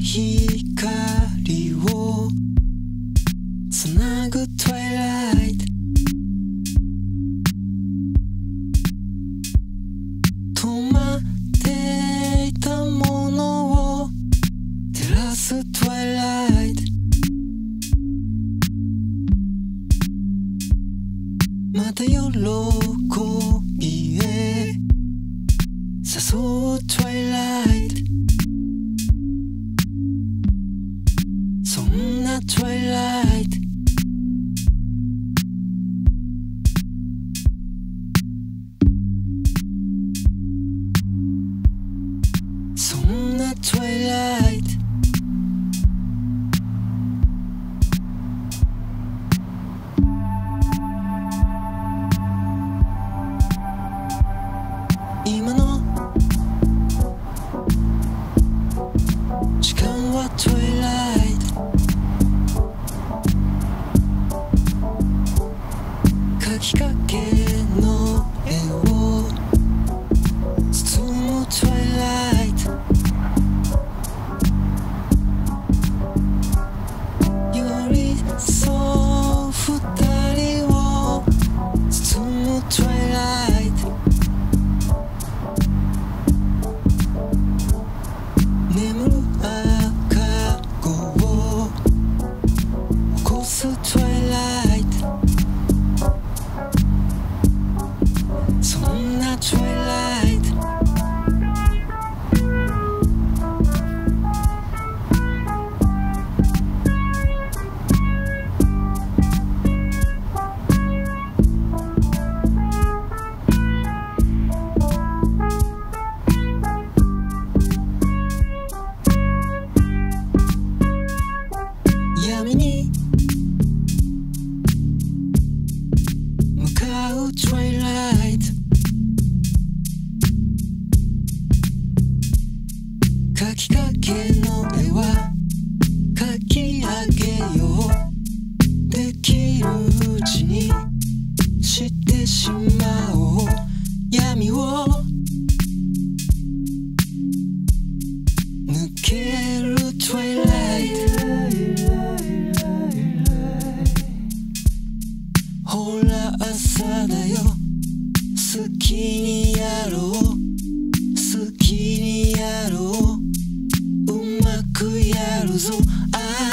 光をつなぐ Twilight 止まっていたものを照らす Twilight また喜びへ誘う Twilight そんな Twilight そんな Twilight 今の時間は Twilight 描きかけの絵を包む Twilight 寄り添う二人を包む Twilight 眠る赤子を起こす Twilight そんな Twilight 闇に向かう Twilight 描きかけの絵は描き上げようできるうちにしてしまおう闇を抜ける Twilight ほら朝だよ好きにやろう好きにやろううまくやるぞ